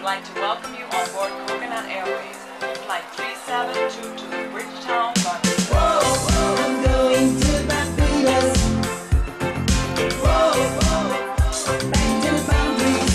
like to welcome you on board Coconut Airways, Flight 3722, Bridgetown, Barbados. Whoa, I'm going to Barbados. Whoa, back to the boundaries.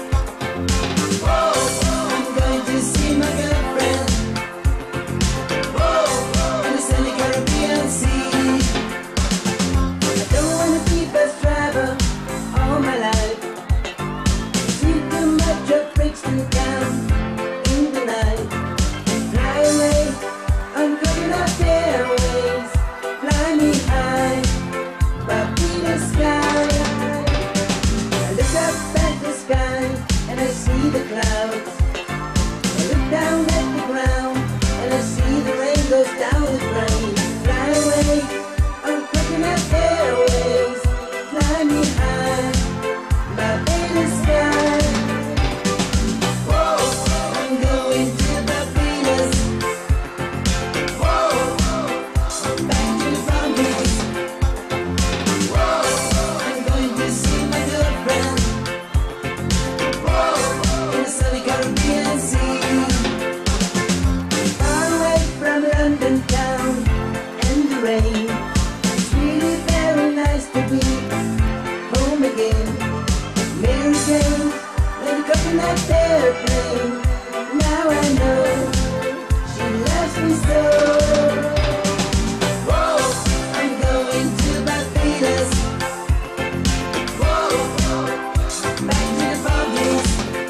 Whoa, I'm going to see my girlfriend. Whoa, in the sunny Caribbean Sea. I don't want to be bus driver all my life. See too much of Brixton down in the night. Fly away on Coconut Airways. Fly me high, Barbados sky. I look up at the sky and I see the clouds. I look down at the ground and I see the rain goes down the drain. Fly away on Coconut Airways. Fly me high, Barbados sky. Whoa, I'm going to Barbados. Whoa, back to the boundaries. Whoa, I'm going to see my girlfriend. Whoa, in the sunny Caribbean Sea. Far away from London town and the rain. It's really very nice to be home again. Mary Jane, in the coconut airplane. Now I know she loves me so. Whoa, I'm going to Barbados. Whoa, back to the boundaries.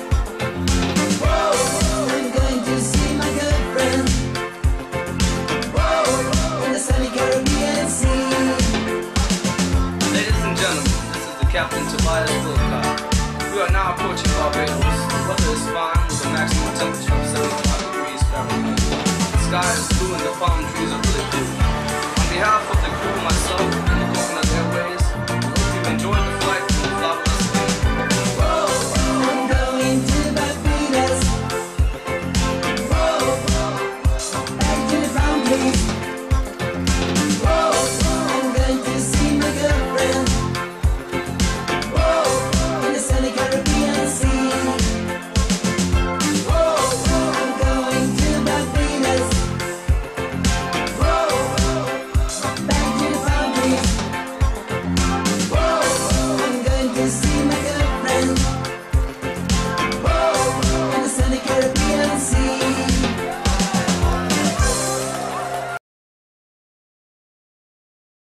Whoa, I'm going to see my girlfriend. Whoa, in the sunny Caribbean Sea. Ladies and gentlemen, this is the Captain Tobias Wilcox. We are now approaching Barbados. The weather is fine with a maximum temperature of 75 degrees Fahrenheit. The sky is blue and the palm trees are really cool. On behalf of the crew, myself,